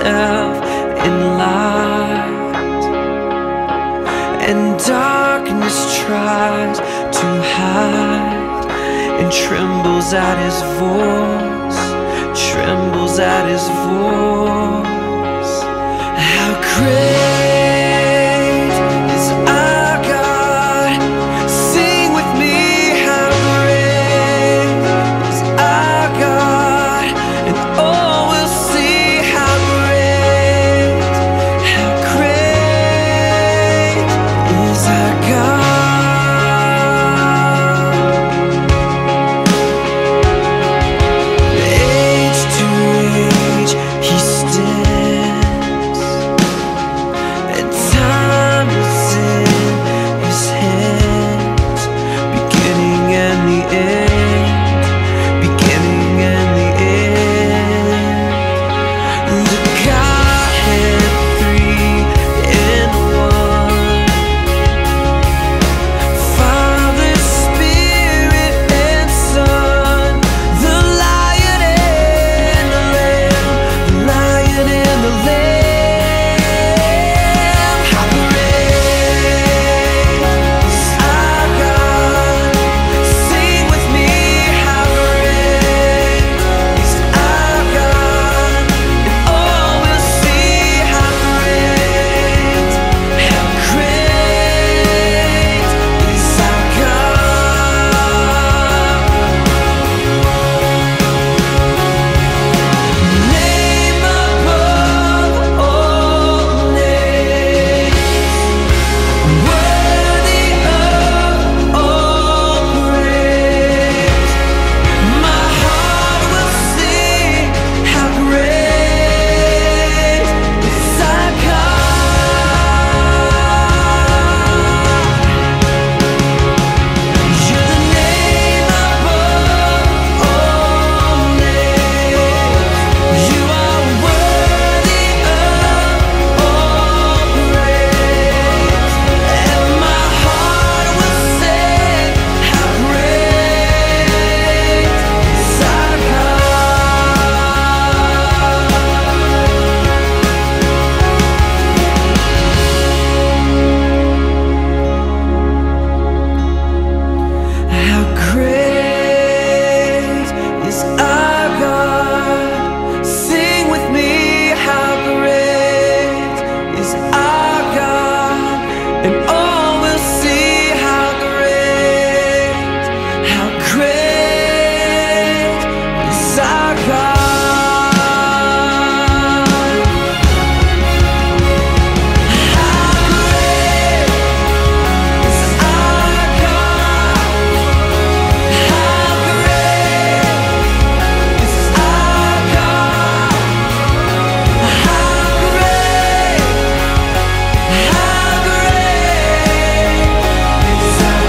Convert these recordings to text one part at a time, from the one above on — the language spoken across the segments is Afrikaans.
himself in light, and darkness tries to hide and trembles at his voice, trembles at his voice. How great is our God? Sing with me, how great is our God, and all will see how great is our God. Age to age he stands, and time is in his hands, beginning and the end, beginning and the end. The Godhead three in one, Father, Spirit, and Son, the Lion and the Lamb, the Lion and the Lamb. How great is our God? Sing with me, how great is our God, and all will see how great is our God. Name above all names, worthy of all praise. My heart will sing how great is our God. You're the name above all names. You are worthy of all praise, and my heart will sing how great is our How great is our God? Sing with me, how great is our God, and all will see how great is our God. How great is our God? How great is our God? How great is our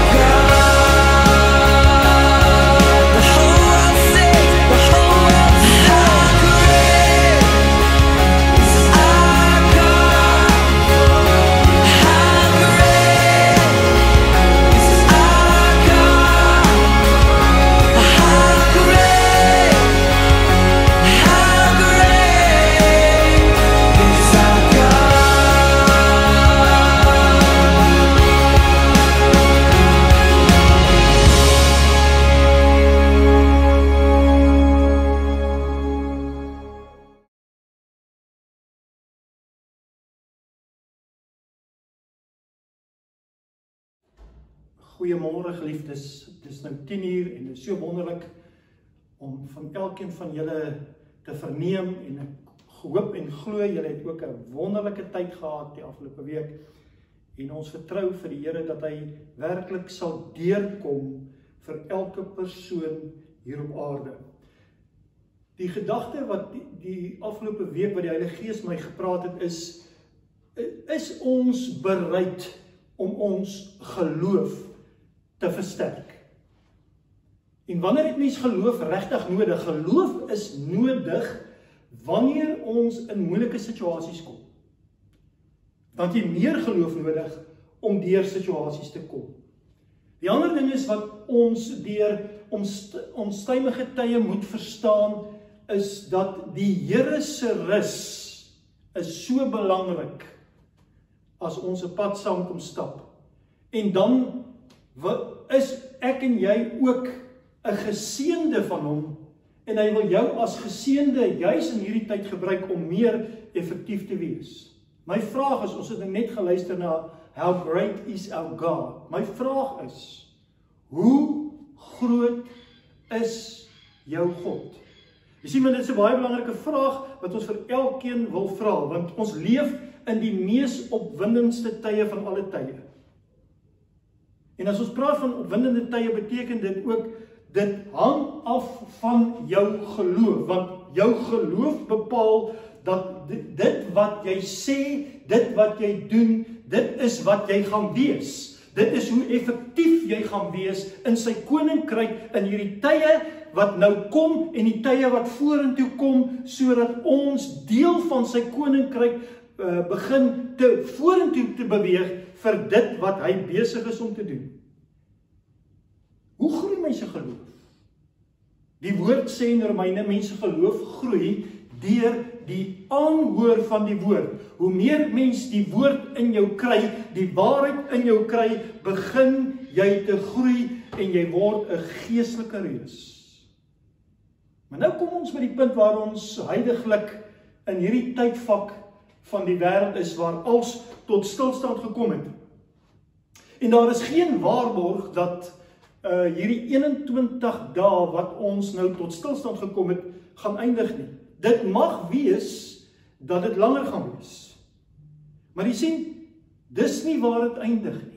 God? The whole world sings, the whole world sings. How great is our God? How great is our God? How great is our Goeiemôre geliefdes, het is nou 10:00 en dit is so wonderlik om van elkeen van julle te verneem, en ek hoop en glo julle het ook 'n wonderlike tyd gehad die afgelope week, en ons vertrou vir die Here dat hy werklik sal deurkom vir elke persoon hier op aarde. Die gedagte wat die afgelope week wat die Heilige Gees my gepraat het is ons bereid om ons geloof te versterk. En wanneer het mens geloof regtig nodig? Geloof is nodig wanneer ons in moeilike situasies kom. Dan het jy meer geloof nodig om deur situasies te kom. Die ander ding is wat ons deur onstuimige tye moet verstaan, is dat die Here se rus is so belangrik as ons 'n pad saam kom stap. En dan is ek en jy ook 'n geseënde van hom, en hy wil jou as geseënde juis in hierdie tyd gebruik om meer effektief te wees. My vraag is, ons het net geluister na How Great Is Our God. My vraag is, hoe groot is jou God? Jy sien, maar dit is 'n baie belangrike vraag wat ons vir elkeen wil vra, want ons leef in die mees opwindendste tye van alle tye. En as ons praat van opwindende tye, beteken dit ook, dit hang af van jou geloof, want jou geloof bepaal dat dit wat jy sê, dit wat jy doen, dit is wat jy gaan wees. Dit is hoe effektief jy gaan wees in sy koninkryk in hierdie tye wat nou kom en die tye wat vorentoe kom, sodat ons deel van sy koninkryk begin vorentoe te beweeg vir dit wat hy besig is om te doen. Hoe groei mense geloof? Die woord sê in Romeine, mense geloof groei deur die aanhoor van die woord. Hoe meer mens die woord in jou kry, die waarheid in jou kry, begin jy te groei en jy word 'n geestelike reus. Maar nou kom ons by die punt waar ons huidiglik in hierdie tydvak van die wêreld is, waar alles tot stilstand gekom het. En daar is geen waarborg dat hierdie 21 dae wat ons nou tot stilstand gekom het, gaan eindig nie. Dit mag wees dat dit langer gaan wees. Maar jy sien, dis nie waar dit eindig nie.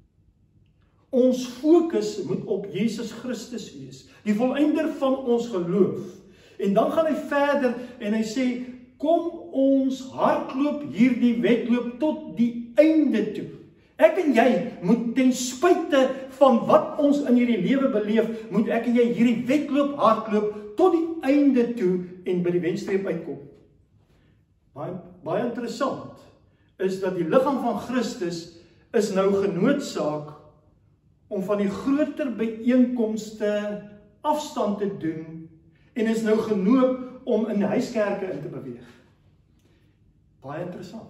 Ons fokus moet op Jesus Christus wees, die volëinder van ons geloof. En dan gaan hy verder en hy sê, kom ons hardloop hierdie wedloop tot die einde toe. Ek en jy moet ten spyte van wat ons in hierdie lewe beleef, moet ek en jy hierdie wedloop hardloop tot die einde toe en by die wenstreep uitkom. Baie interessant is dat die liggaam van Christus is nou genoodsaak om van die groter byeenkomste afstand te doen en is nou genoop om in huiskerke in te beweeg. Baie interessant.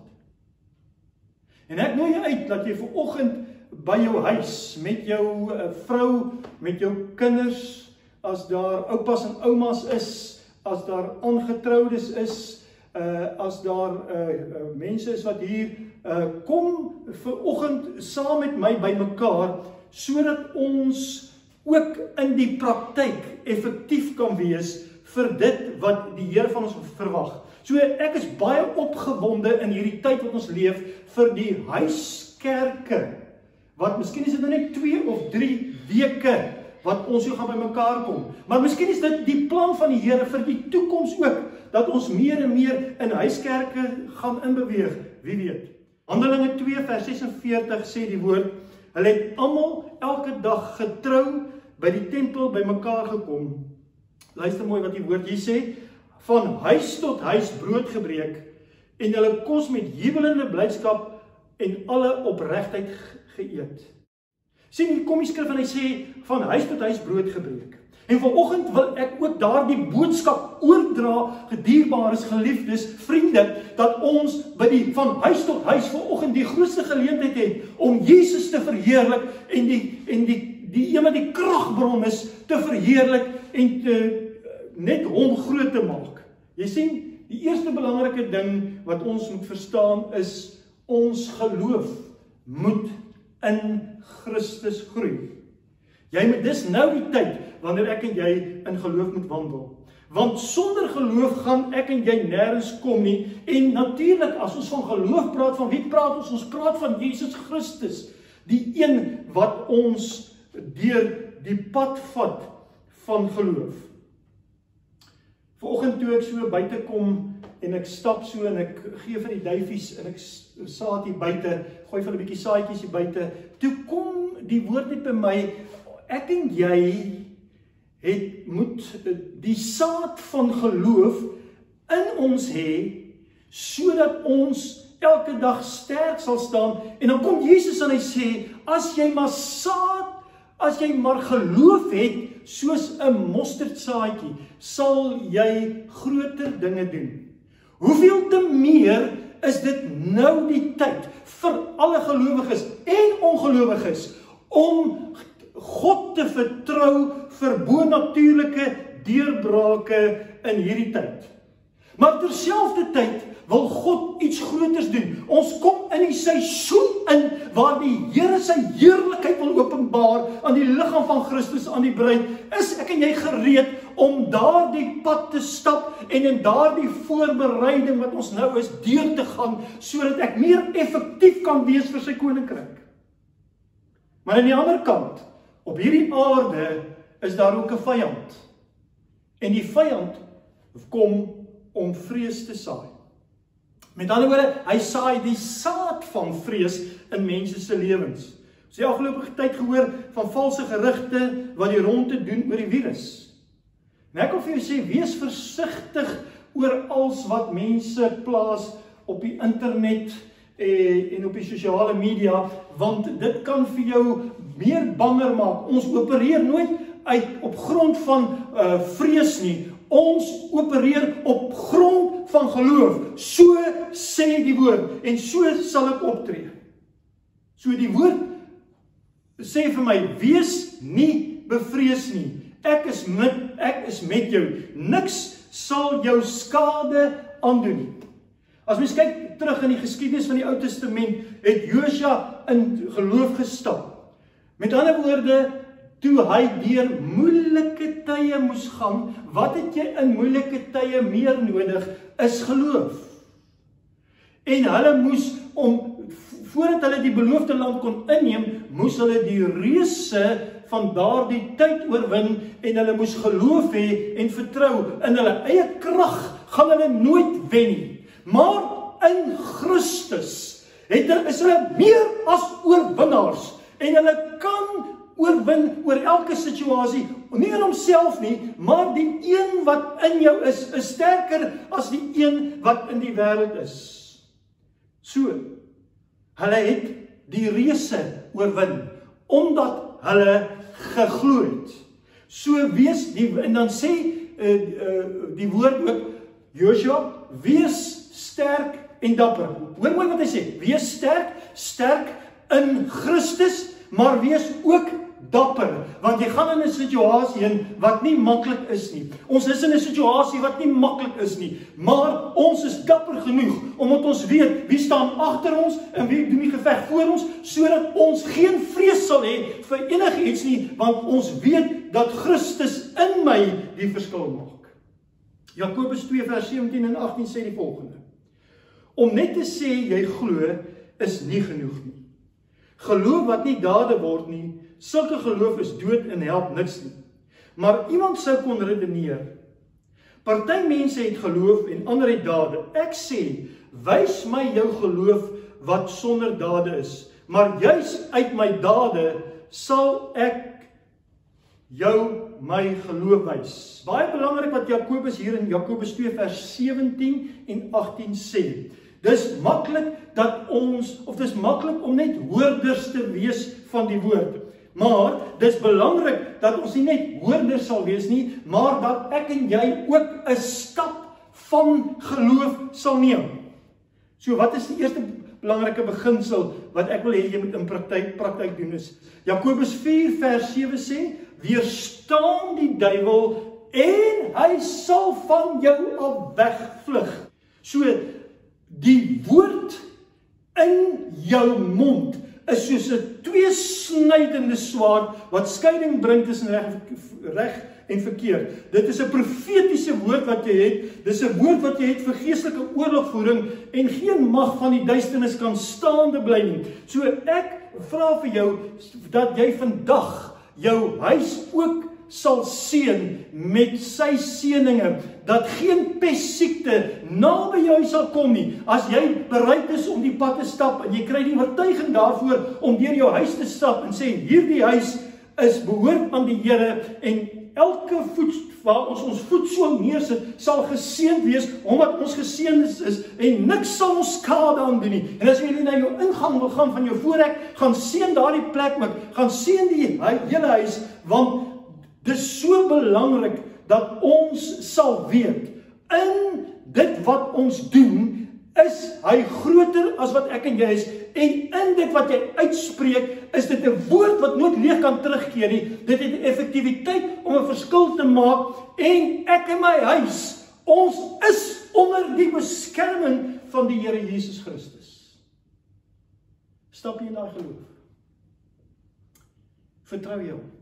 En ek nooi jou uit dat jy vanoggend by jou huis, met jou vrou, met jou kinders, as daar oupas en oumas is, as daar aangetroudes is, as daar mense is wat hier, kom vanoggend saam met my by mekaar, sodat ons ook in die praktyk effektief kan wees vir dit wat die Here van ons verwag. So ek is baie opgewonde in hierdie tyd wat ons leef vir die huiskerke, wat miskien is dit nou net 2 of 3 weke wat ons so gaan by mekaar kom. Maar miskien is dit die plan van die Here vir die toekoms ook, dat ons meer en meer in huiskerke gaan inbeweeg, wie weet. Handelinge 2 vers 46 sê die woord, hulle het almal elke dag getrou by die tempel by mekaar gekom. Luister mooi wat die woord hier sê, van huis tot huis brood gebreek, en hulle kos met jubelende blydskap en alle opregtheid geëet. Sien, hier kom die skrif en hy sê, van huis tot huis brood gebreek. En vanoggend wil ek ook daardie boodskap oordra, gedierbares, geliefdes, vriende, dat ons by die van huis tot huis vanoggend die grootste geleentheid het om Jesus te verheerlik en die een wat die kragbron is te verheerlik en net hom groot te maak. Jy sien, die eerste belangrike ding wat ons moet verstaan is, ons geloof moet in Christus groei. Jy moet dis nou die tyd wanneer ek en jy in geloof moet wandel. Want sonder geloof gaan ek en jy nêrens kom nie. En natuurlik as ons van geloof praat, van wie praat ons? Ons praat van Jesus Christus, die een wat ons deur die pad vat van geloof. Vanoggend toe ek so buite kom en ek stap so en ek gee vir die duifies en ek saad hier buite, gooi vir 'n bietjie saadjies hier buite. Toe kom die woord net by my, ek en jy moet die saad van geloof in ons hê, sodat ons elke dag sterk sal staan. En dan kom Jesus en hy sê, as jy maar saad, as jy maar geloof het, soos 'n mosterdsaadjie, sal jy groter dinge doen. Hoeveel te meer is dit nou die tyd vir alle gelowiges en ongelowiges om God te vertrou vir bonatuurlike deurbrake in hierdie tyd. Maar terselfdertyd wil God iets groters doen. Ons kom in die seisoen in waar die Here sy heerlikheid wil openbaar aan die liggaam van Christus, aan die bruid. Is ek en jy gereed om daardie pad te stap en in daardie voorbereiding wat ons nou is deur te gaan, sodat ek meer effektief kan wees vir sy koninkryk? Maar aan die ander kant, op hierdie aarde is daar ook 'n vyand. En die vyand kom om vrees te saai. Met ander woorde, hy saai die saad van vrees in mense se lewens. Ons het afgelope tyd gehoor van valse gerugte wat die ronde doen oor die virus. En ek wil vir jou sê, wees versigtig oor alles wat mense plaas op die internet en op die sosiale media, want dit kan vir jou meer banger maak. Ons opereer nooit op grond van vrees nie. Ons opereer op grond van geloof. So sê die woord en so sal ek optree. So die woord sê vir my, wees nie bevrees nie. Ek is met jou. Niks sal jou skade aandoen nie. As mens kyk terug in die geskiedenis van die Ou Testament, het Josua in geloof gestap. Met ander woorde, toe hy deur moeilike tye moes gaan, wat het jy in moeilike tye meer nodig, is geloof. En hulle moes, voordat hulle die beloofde land kon inneem, moes hulle die reuse van daardie tyd oorwin, en hulle moes geloof hê en vertrou. In hulle eie krag gaan hulle nooit wen nie. Maar in Christus is hulle meer as oorwinnaars, en hulle kan oorwin oor elke situasie, nie in homself nie, maar die een wat in jou is sterker as die een wat in die wêreld is. So, hulle het die reuse oorwin, omdat hulle geglo het. So wees, en dan sê die woord ook, Josua, wees sterk en dapper. Hoor mooi wat hy sê, wees sterk in Christus, maar wees ook dapper, want jy gaan in 'n situasie in wat nie maklik is nie. Ons is in 'n situasie wat nie maklik is nie, maar ons is dapper genoeg, omdat ons weet wie staan agter ons en wie doen die geveg voor ons, sodat ons geen vrees sal hê vir enige iets nie, want ons weet dat Christus in my die verskil maak. Jakobus 2 vers 17 en 18 sê die volgende: om net te sê jy glo is nie genoeg nie. Geloof wat nie dade word nie, sulke geloof is dood en help niks nie. Maar iemand sou kon redeneer, party mense het geloof en ander het dade. Ek sê, wys my jou geloof wat sonder dade is, maar juis uit my dade sal ek jou my geloof wys. Baie belangrik wat Jakobus hier in Jakobus 2 vers 17 en 18 sê. Dis maklik om net hoorders te wees van die woord. Maar dis belangrik dat ons nie net hoorders sal wees nie, maar dat ek en jy ook 'n stap van geloof sal neem. So wat is die eerste belangrike beginsel wat ek wil hê jy moet in praktyk doen is, Jakobus 4 vers 7 sê, weerstaan die duiwel en hy sal van jou af wegvlug. So, die woord in jou mond is soos 'n tweesnydende swaard wat skeiding bring tussen reg en verkeerd. Dit is 'n profetiese woord wat jy het. Dis 'n woord wat jy het vir geestelike oorlogvoering en geen mag van die duisternis kan staande bly nie. So ek vra vir jou dat jy vandag jou huis ook sal seën met sy seëninge, dat geen pessiekte naby jou sal kom nie. As jy bereid is om die pad te stap en jy kry die oortuiging daarvoor om deur jou huis te stap en sê hierdie huis is behoort aan die Here en elke voet waar ons voet so neersit sal geseënd wees omdat ons geseënd is en niks sal ons skade aandoen nie. En as jy na jou ingang wil gaan van jou voorrek, gaan seën daardie plek ook, gaan seën die hele huis, want dis so belangrik dat ons sal weet, in dit wat ons doen, is hy groter as wat ek en jy is, en in dit wat jy uitspreek, is dit 'n woord wat nooit leeg kan terugkeer nie. Dit het effektiwiteit om 'n verskil te maak, en ek en my huis, ons is onder die beskerming van die Here Jesus Christus. Stap jy in daai geloof? Vertrou jy hom?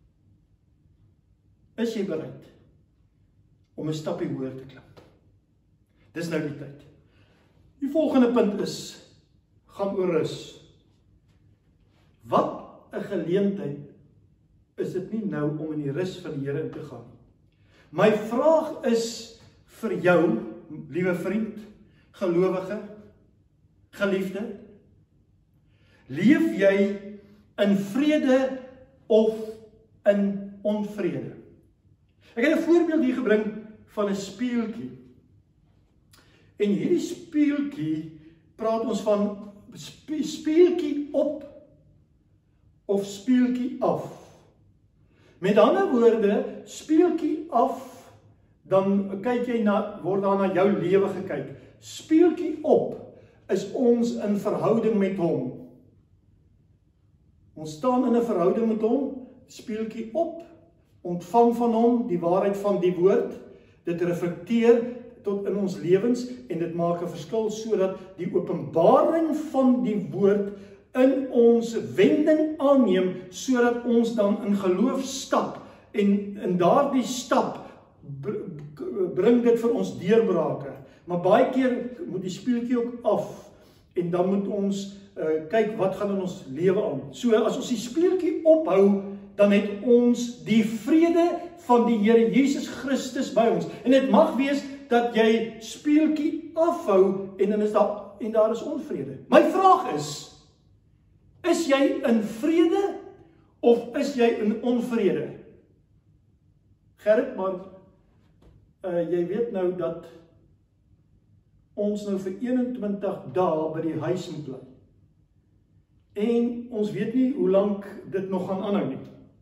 Is jy bereid om 'n stapie hoër te klim? Dis nou die tyd. Die volgende punt gaan oor rus. Wat 'n geleentheid is dit nie nou om in die rus van die Here in te gaan. My vraag is vir jou, liewe vriend, gelowige, geliefde, leef jy in vrede of in onvrede? Ek het 'n voorbeeld hier gebring van 'n speeltjie. En hierdie speeltjie praat ons van speeltjie op of speeltjie af. Met ander woorde, speeltjie af, dan kyk jy word daar na jou lewe gekyk. Speeltjie op is ons in verhouding met hom. Ons staan in 'n verhouding met hom, speeltjie op, ontvang van hom die waarheid van die woord, dit reflekteer tot in ons lewens en dit maak 'n verskil sodat die openbaring van die woord in ons wending aanneem sodat ons dan in geloof stap en in daardie stap bring dit vir ons deurbrake. Maar baie keer moet die speeltjie ook af en dan moet ons kyk wat gaan in ons lewe aan. So as ons die speeltjie ophou, dan het ons die vrede van die Here Jesus Christus by ons. En dit mag wees dat jy speeltjie afhou en dan daar is onvrede. My vraag is jy in vrede of is jy in onvrede? Gerrit, maar jy weet nou dat ons nou vir 21 dae by die huis moet bly. En ons weet nie hoe lank dit nog gaan aanhou nie.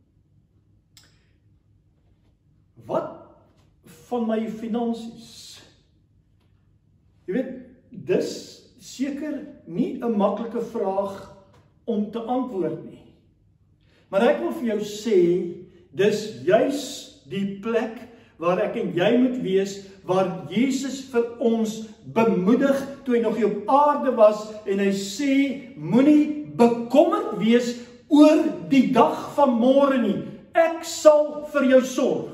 Wat van my finansies? Jy weet, dis seker nie 'n maklike vraag om te antwoord nie. Maar ek wil vir jou sê, dis juis die plek waar ek en jy moet wees, waar Jesus vir ons bemoedig toe hy nog hier op aarde was en hy sê, moenie bekommerd wees oor die dag van môre nie. Ek sal vir jou sorg.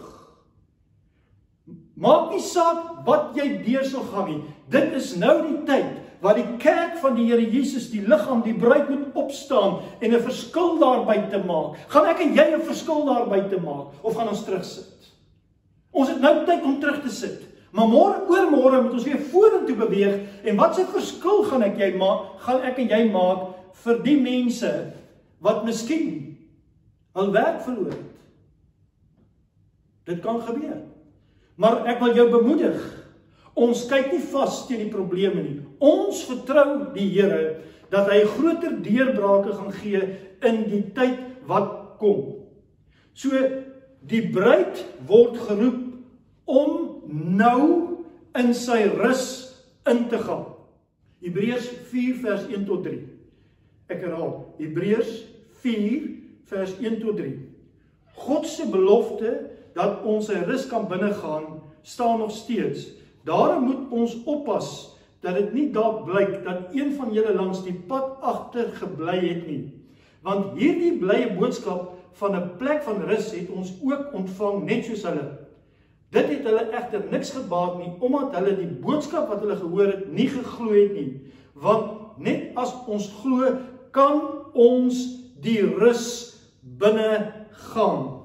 Maak nie saak wat jy deur sal gaan nie. Dit is nou die tyd waar die kerk van die Here Jesus, die liggaam, die bruid moet opstaan en 'n verskil daarby te maak. Gaan ek en jy 'n verskil daarby te maak of gaan ons terugsit? Ons het nou tyd om terug te sit. Maar oormôre moet ons weer vorentoe beweeg en wat 'n verskil gaan ek en jy maak vir die mense wat miskien hul werk verloor het. Dit kan gebeur. Maar ek wil jou bemoedig. Ons kyk nie vas teen die probleme nie. Ons vertrou die Here dat hy groter deurbrake gaan gee in die tyd wat kom. So die bruid word geroep om nou in sy rus in te gaan. Hebreërs 4 vers 1 tot 3. Ek herhaal, Hebreërs 4 vers 1 tot 3. God se belofte dat ons sy rus kan binnegaan, staan nog steeds. Daarom moet ons oppas dat dit nie dalk blyk dat een van julle langs die pad agter gebly het nie. Want hierdie blye boodskap van 'n plek van rus het ons ook ontvang net soos hulle. Dit het hulle egter niks gebaat nie, omdat hulle die boodskap wat hulle gehoor het nie geglo het nie. Want net as ons glo, kan ons die rus binne gaan.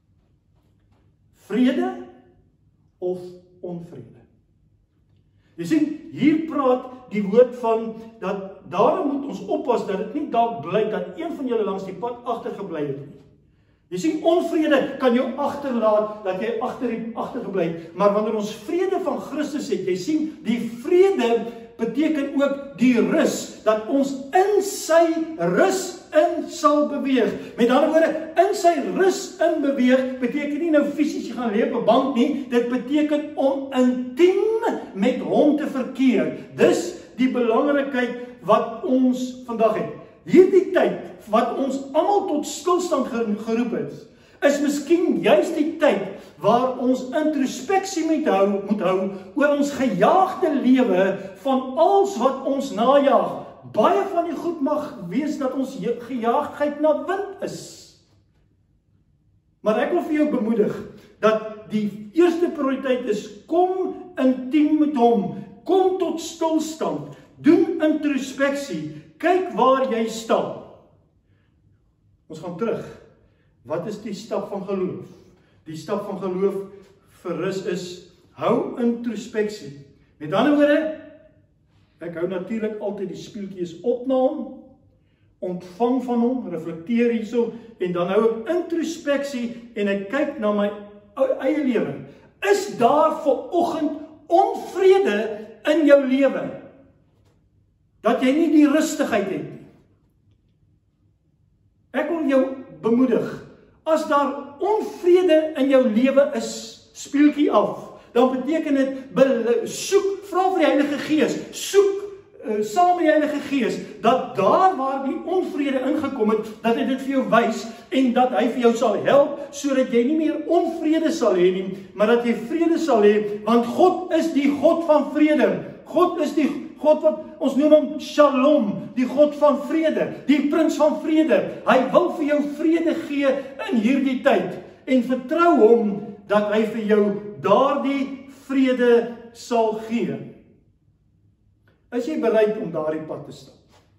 Vrede of onvrede? Jy sien, hier praat die woord van dat daarom moet ons oppas dat dit nie dalk blyk dat een van julle langs die pad agtergebly het nie. Jy sien, onvrede kan jou agterlaat dat jy agtergebly het, maar wanneer ons vrede van Christus het, jy sien, die vrede beteken ook die rus, dat ons in sy rus in sal beweeg. Met ander woorde, in sy rus in beweeg, beteken nie nou fisies jy gaan lê op 'n bank nie, dit beteken om intiem met hom te verkeer. Dis die belangrikheid wat ons vandag het. Hierdie tyd wat ons almal tot stilstand geroep het, is miskien juist die tyd waar ons introspeksie moet hou oor ons gejaagde lewe van alles wat ons najag. Baie van die goed mag wees dat ons gejaagdheid na wind is. Maar ek wil vir jou bemoedig dat die eerste prioriteit is, kom intiem met hom, kom tot stilstand, doen introspeksie, kyk waar jy staan. Ons gaan terug. Wat is die stap van geloof? Die stap van geloof verrus is, hou introspeksie. Met ander woorde, ek hou natuurlik altyd die speeltjies op na hom, ontvang van hom, reflekteer hierso, en dan hou ek introspeksie en ek kyk na my eie lewe. Is daar vanoggend onvrede in jou lewe? Dat jy nie die rustigheid het nie. Ek wil jou bemoedig, as daar onvrede in jou lewe is, speeltjie af, dan beteken dit, vra vir die Heilige Gees, soek saam met die Heilige Gees, dat daar waar die onvrede ingekom het, dat hy dit vir jou wys, en dat hy vir jou sal help, sodat jy nie meer onvrede sal hê nie, maar dat jy vrede sal hê, want God is die God van vrede. God is die God wat, ons noem hom Shalom, die God van vrede, die prins van vrede. Hy wil vir jou vrede gee in hierdie tyd, en vertrou hom, dat hy vir jou daardie vrede sal gee. Is jy bereid om daardie pad te stap?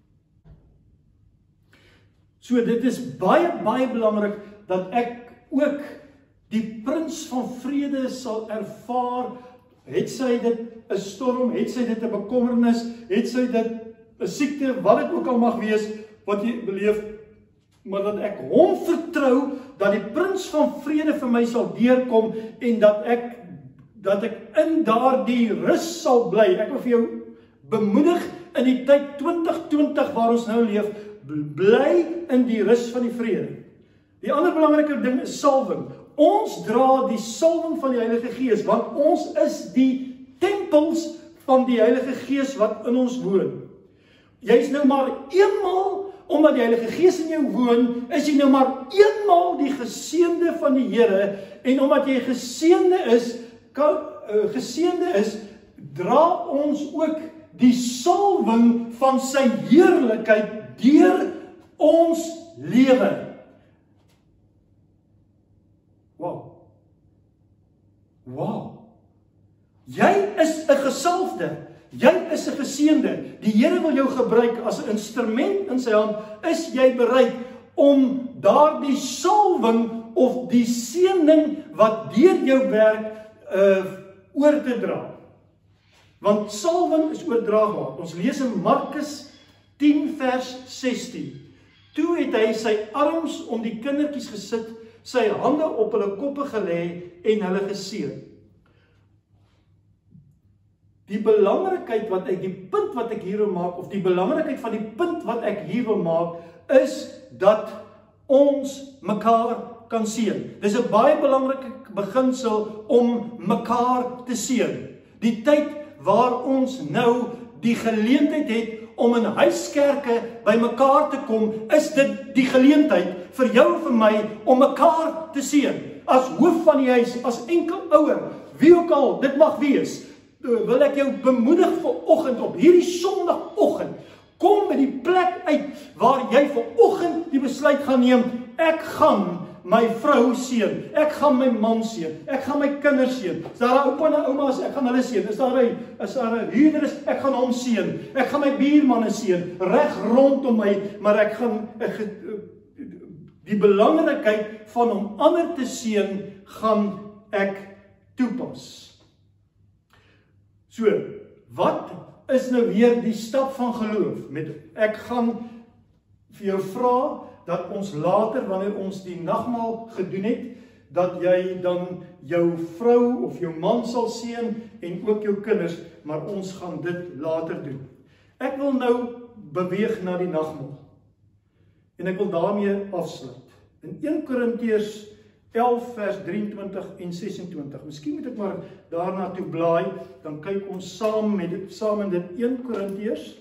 So dit is baie, baie belangrik, dat ek ook die prins van vrede sal ervaar, het sy dit 'n storm, het sy dit 'n bekommernis, het sy dit 'n siekte, wat dit ook al mag wees, wat jy beleef, maar dat ek hom vertrou, dat die prins van vrede vir my sal deurkom, en dat ek in daardie rus sal bly. Ek wil vir jou bemoedig in die tyd 2020 waar ons nou leef, bly in die rus van die vrede. Die ander belangrike ding is salwing. Ons dra die salwing van die Heilige Gees, want ons is die tempels van die Heilige Gees wat in ons woon. Jy is nou maar eenmaal, omdat die Heilige Gees in jou woon, is jy nou maar eenmaal die geseënde van die Here, en omdat jy geseënde is, dra ons ook die salwing van sy heerlikheid deur ons lewe. Wow. Jy is 'n gesalfde. Jy is 'n geseënde. Die Here wil jou gebruik as 'n instrument in sy hand. Is jy bereid om daardie salwing of die seëning wat deur jou werk oor te dra? Want salwing is oordraagbaar. Ons lees in Markus 10 vers 16. Toe het hy sy arms om die kindertjies gesit, sy hande op hulle koppe gelê en hulle geseën. Die belangrikheid die punt wat ek hier wil maak, of die belangrikheid van die punt wat ek hier wil maak, is dat ons mekaar kan seën. Dis 'n baie belangrike beginsel om mekaar te seën. Die tyd waar ons nou die geleentheid het om in huiskerke by mekaar te kom, is dit die geleentheid vir jou en vir my om mekaar te seën. As hoof van die huis, as enkel ouer, wie ook al dit mag wees, wil ek jou bemoedig vanoggend op hierdie Sondagoggend, kom by die plek uit waar jy vanoggend die besluit gaan neem, ek gaan my vrou seën, ek gaan my man seën, ek gaan my kinders seën. Is daar 'n oupa en 'n ouma, ek gaan hulle seën. Is daar 'n huurder, ek gaan hom seën. Ek gaan my buurmanne seën, reg rondom my, maar ek gaan die belangrikheid van om ander te seën, gaan ek toepas. So, wat is nou weer die stap van geloof? Ek gaan vir jou vra dat ons later, wanneer ons die nagmaal gedoen het, dat jy dan jou vrou of jou man sal seën en ook jou kinders, maar ons gaan dit later doen. Ek wil nou beweeg na die nagmaal. En ek wil daarmee afsluit. In 1 Korintiërs 11 vers 23 en 26. Miskien moet ek maar daarna toe blaai, dan kyk ons saam in dit 1 Korintiërs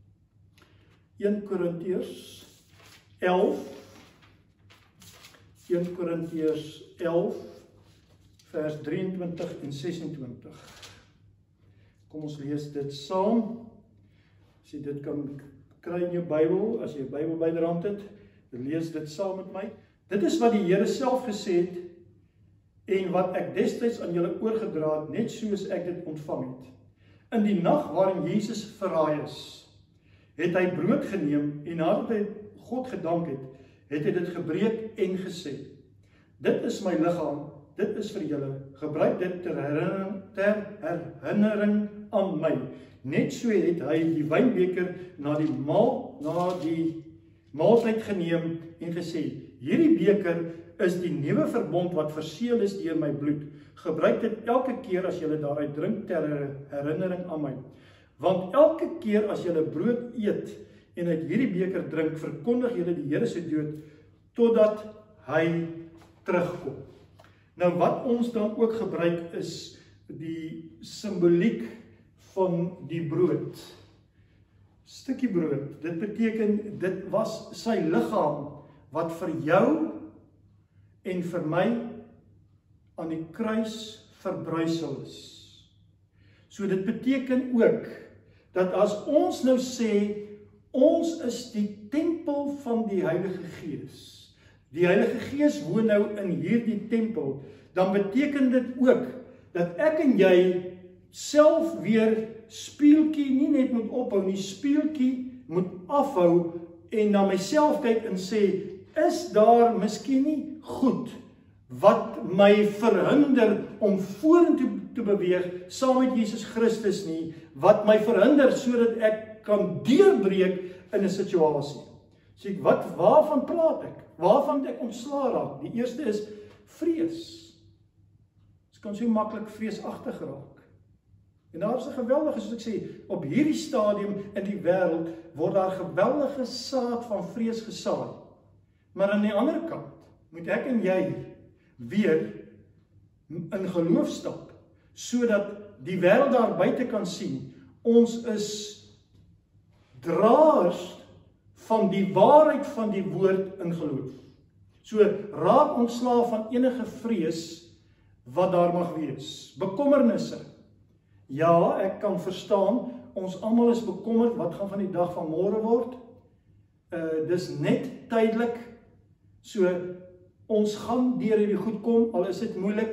11 vers 23 en 26. Kom ons lees dit saam. As jy dit kan kry in jou Bybel, as jy 'n Bybel byderhand het, dan lees dit saam met my. Dit is wat die Here self gesê het en wat ek destyds aan julle oorgedra het, net soos ek dit ontvang het. In die nag waarin Jesus verraai is, het hy brood geneem en nadat hy God gedank het, het hy dit gebreek en gesê: Dit is my liggaam, dit is vir julle, gebruik dit ter herinnering aan my. Net so het hy die wynbeker na die maaltyd geneem en gesê: Hierdie beker is die nuwe verbond wat verseël is deur my bloed. Gebruik dit elke keer as julle daaruit drink ter herinnering aan my. Want elke keer as julle brood eet en uit hierdie beker drink, verkondig julle die Here se dood totdat hy terugkom. Nou wat ons dan ook gebruik is die simboliek van die brood. Stukkie brood. Dit beteken dit was sy liggaam wat vir jou en vir my aan die kruis verbruisel is. So dit beteken ook dat as ons nou sê ons is die tempel van die Heilige Gees. Die Heilige Gees woon nou in hierdie tempel, dan beteken dit ook dat ek en jy self weer speeltjie nie net moet ophou nie, speeltjie moet afhou en na myself kyk en sê, is daar miskien nie goed wat my verhinder om vorentoe te beweeg saam met Jesus Christus nie, wat my verhinder sodat ek kan deurbreek in 'n situasie. Sê ek, waarvan praat ek? Waarvan ek ontslaa raak? Die eerste is vrees. Ons kan so maklik vreesagtig raak. En daar is 'n geweldige, soos ek sê, op hierdie stadium in die wêreld word daar geweldige saad van vrees gesaai. Maar aan die ander kant moet ek en jy weer in geloof stap, sodat die wêreld daar buite kan sien, ons is draers van die waarheid van die woord in geloof. So raak ontslaaf van enige vrees wat daar mag wees. Bekommernisse. Ja, ek kan verstaan, ons almal is bekommerd, wat gaan van die dag van môre word? Dis net tydelik. So ons gaan deur hierdie goed kom, al is dit moeilik,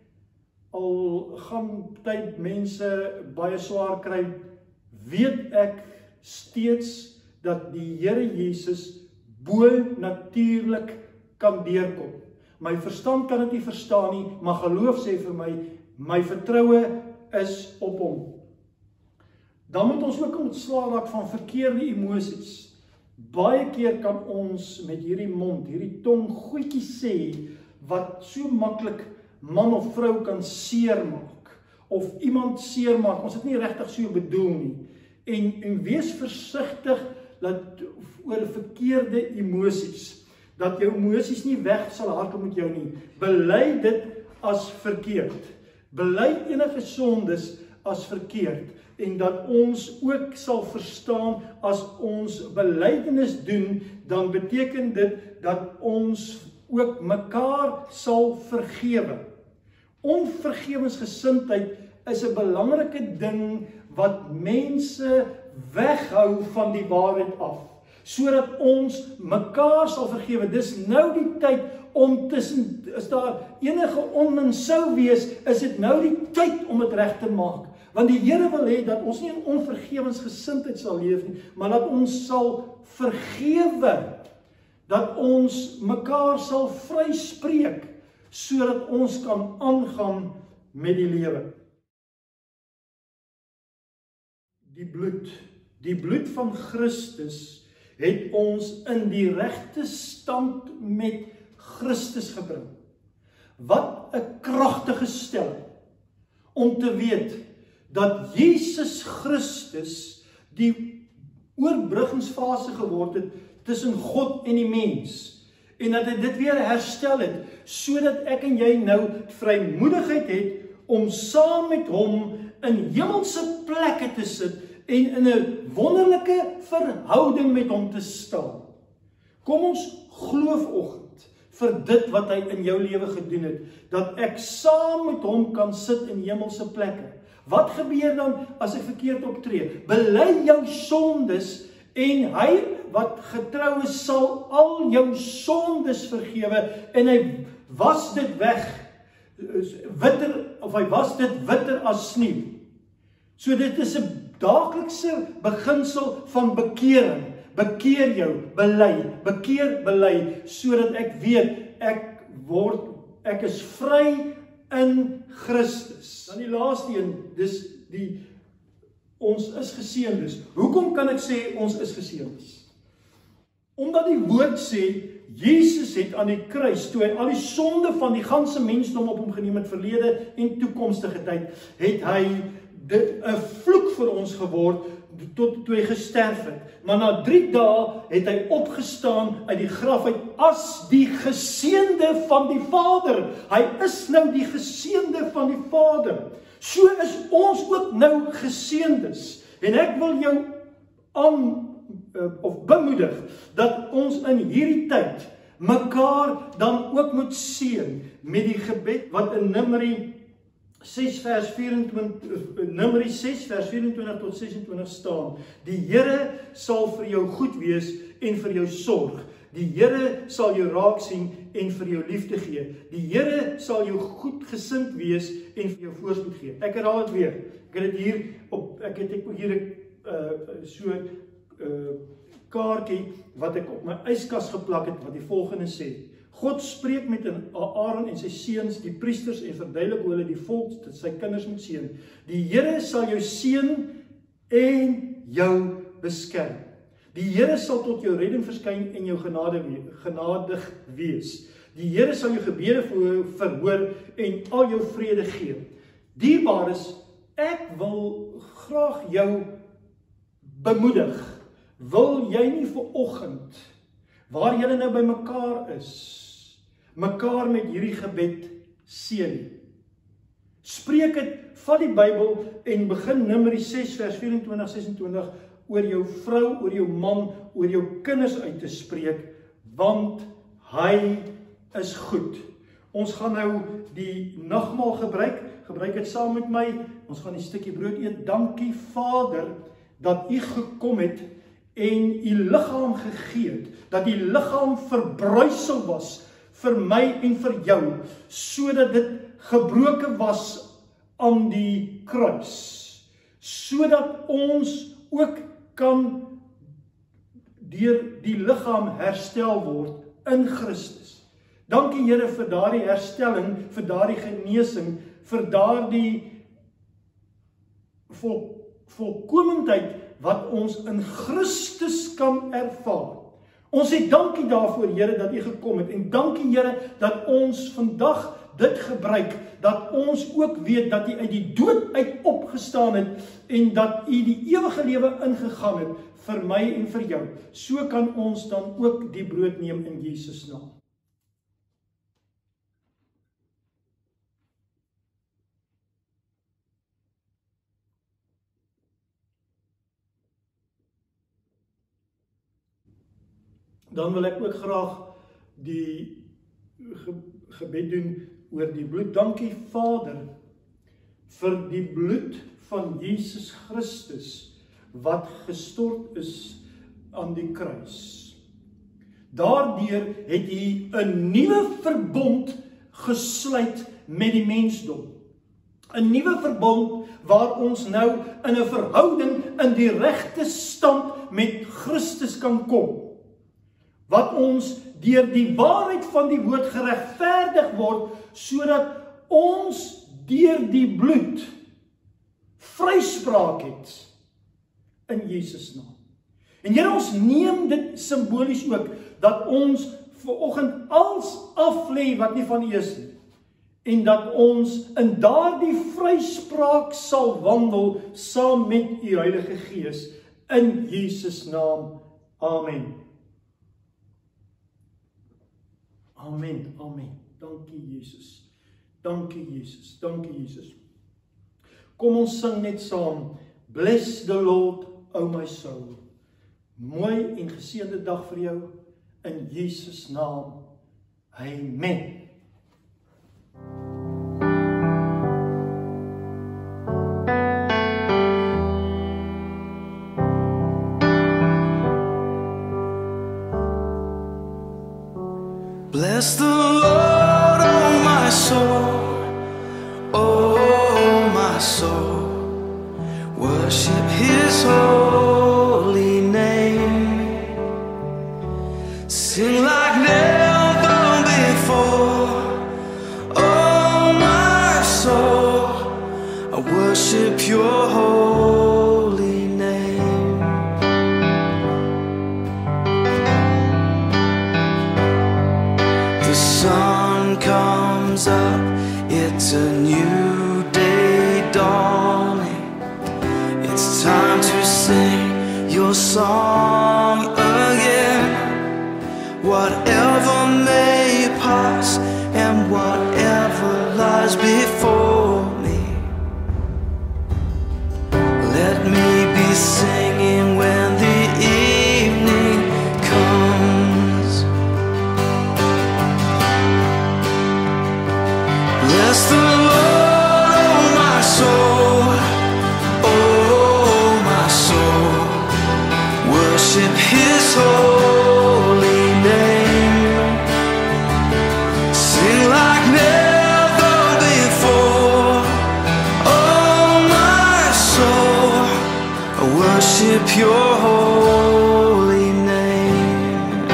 al gaan tyd mense baie swaar kry, weet ek steeds dat die Here Jesus bo natuurlik kan deurkom. My verstand kan dit nie verstaan nie, maar geloof sê vir my vertroue is op hom. Dan moet ons ook ontslae raak van verkeerde emosies. Baie keer kan ons met hierdie mond, hierdie tong goedjies sê wat so maklik man of vrou kan seermaak of iemand seermaak. Ons het nie regtig so bedoel nie. En wees versigtig dat oor verkeerde emosies, dat jou emosies nie weg sal hardloop met jou nie. Bely dit as verkeerd. Bely enige sondes as verkeerd. En dat ons ook sal verstaan, as ons belydenis doen, dan beteken dit dat ons ook mekaar sal vergewe. Onvergewensgesindheid is 'n belangrike ding wat mense weghou van die waarheid af, sodat ons mekaar sal vergewe. Dis nou die tyd om tussen, as daar enige onmin sou wees, is dit nou die tyd om dit reg te maak. Want die Here wil hê dat ons nie in onvergewensgesindheid sal leef nie, maar dat ons sal vergewe, dat ons mekaar sal vryspreek, sodat ons kan aangaan met die lewe. Die bloed van Christus het ons in die regte stand met Christus gebring. wat 'n kragtige stelling om te weet dat Jesus Christus die oorbruggingsfase geword het tussen God en die mens. En dat hy dit weer herstel het, sodat ek en jy nou vrymoedigheid het om saam met hom in hemelse plekke te sit en in 'n wonderlike verhouding met hom te staan. Kom ons glo vanoggend vir dit wat hy in jou lewe gedoen het, dat ek saam met hom kan sit in hemelse plekke. Wat gebeur dan as ek verkeerd optree? Bely jou sondes en hy wat getrou is sal al jou sondes vergewe en hy was dit weg hy was dit witter as sneeu. So dit is 'n daaglikse beginsel van bekering. Bekeer jou, bely, bekeer, bely, sodat ek weet ek is vry in Christus. Dan die laaste een, dis ons is geseëndes. Hoekom kan ek sê ons is geseëndes? Omdat die woord sê, Jesus het aan die kruis, toe hy al die sonde van die ganse mensdom op hom geneem het, verlede en toekomstige tyd, het hy dit 'n vloek vir ons geword, tot toe hy gesterf het. Maar na 3 dae het hy opgestaan uit die graf uit as die geseënde van die Vader. Hy is nou die geseënde van die Vader. So is ons ook nou geseëndes. En ek wil jou bemoedig dat ons in hierdie tyd mekaar dan ook moet seën met die gebed wat in Numeri 6 vers 24 tot 26 staan. Die Here sal vir jou goed wees en vir jou sorg. Die Here sal jou raak sien en vir jou liefde gee. Die Here sal jou goedgesind wees en vir jou voorspoed gee. Ek herhaal dit weer. Ek het hier kaartjie wat ek op my yskas geplak het wat die volgende sê. God spreek met Aaron en sy seuns, die priesters, en verduidelik hoe hulle die volk, sy kinders moet seën. Die Here sal jou seën en jou beskerm. Die Here sal tot jou redding verskyn en jou genadig wees. Die Here sal jou gebede verhoor en al jou vrede gee. Dierbares, ek wil graag jou bemoedig. Wil jy nie vanoggend, waar julle nou by mekaar is, mekaar met hierdie gebed seën? Spreek dit, vat die Bybel en begin Numeri 6 vers 24-26 oor jou vrou, oor jou man, oor jou kinders uit te spreek, want hy is goed. Ons gaan nou die nagmaal gebruik dit saam met my, ons gaan die stukkie brood eet. Dankie Vader, dat u gekom het en u liggaam gegee het, dat die liggaam verbruisel was vir my en vir jou, sodat dit gebroken was aan die kruis, sodat ons ook kan deur die liggaam herstel word in Christus. Dankie Here vir daardie herstelling, vir daardie genesing, vir daardie volkomendheid wat ons in Christus kan ervaar. Ons sê dankie daarvoor, Here, dat u gekom het, en dankie Here dat ons vandag dit gebruik, dat ons ook weet dat u uit die dood uit opgestaan het en dat u die ewige lewe ingegaan het vir my en vir jou. So kan ons dan ook die brood neem in Jesus naam. Dan wil ek ook graag die gebed doen oor die bloed. Dankie Vader vir die bloed van Jesus Christus wat gestort is aan die kruis. Daardeur het hy 'n nuwe verbond gesluit met die mensdom. 'n Nuwe verbond waar ons nou in 'n verhouding in die regte stand met Christus kan kom. Wat ons deur die waarheid van die woord geregverdig word, sodat ons deur die bloed vryspraak het in Jesus naam. En Here, ons neem dit simbolies ook, dat ons vanoggend alles aflê wat nie van U is nie. en dat ons in daardie vryspraak sal wandel saam met U Heilige Gees in Jesus naam. Amen. Amen. Amen. Dankie Jesus. Dankie Jesus. Dankie Jesus. Kom ons sing net saam. Bless the Lord, O my soul. Mooi en geseënde dag vir jou in Jesus naam. Amen. Bless the Lord, oh my soul, oh my soul. Worship His holy name. Sing like never before, oh my soul. I worship Your holy name. The sun comes up, it's a new day dawning. It's time to sing Your song again. Whatever may pass and whatever lies before me, let me be singing when the evening comes. Bless the Lord, oh my soul, oh my soul. Worship His holy name. Sing like never before, oh my soul. I worship Your holy name.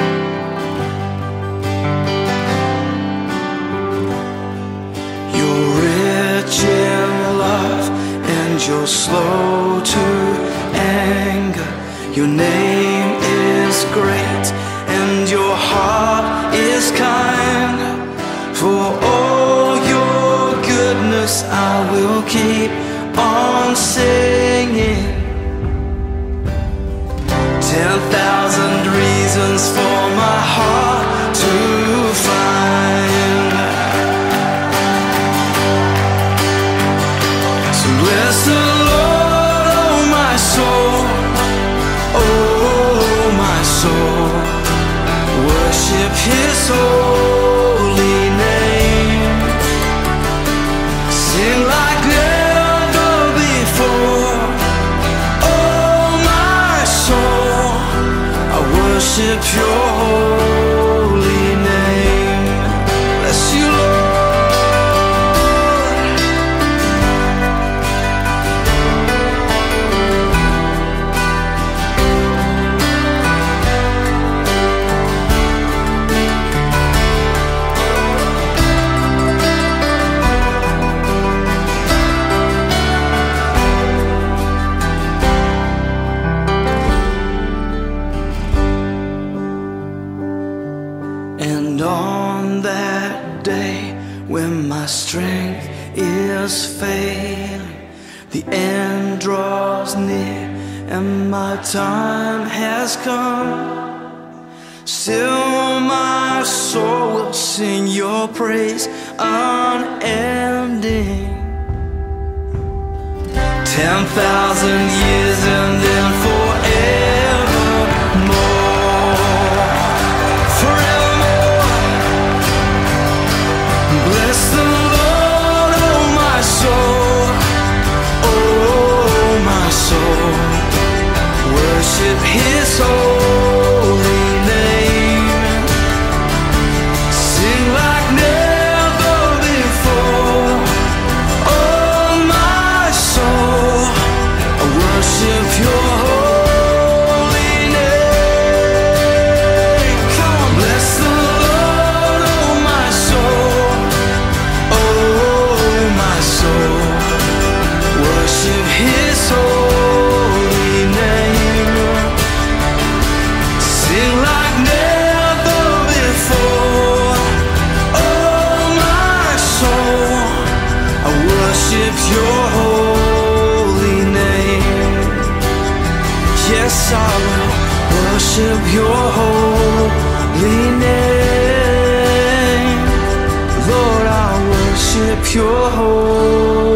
You're rich in love and You're slow to anger. Your name is great and Your heart is kind. For all Your goodness I will keep on singing. 10,000 reasons for my heart to find. So bless the Lord, oh my soul, oh my soul. Worship His holy name. Sing like never before, oh my soul. I worship Your holy name. Bless You, Lord. And on that day when my strength is failing, the end draws near and my time has come, still my soul will sing Your praise unending. 10,000 years and then forevermore, forevermore. Bless the Lord, oh my soul, oh my soul. Worship His holy name. Sing like never before, oh my soul. I worship Your holy name. Come on, bless the Lord, oh my soul, oh my soul. Worship His holy name. worship your holy name. Yes, I will worship your holy name. Lord, I worship your holy name.